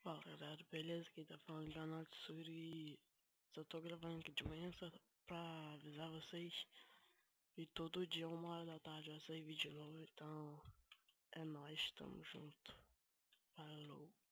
Fala galera, beleza? Quem tá falando é o Natsuri e só tô gravando aqui de manhã só pra avisar vocês. E todo dia, 1h da tarde, vai sair vídeo novo, então é nóis, tamo junto. Falou.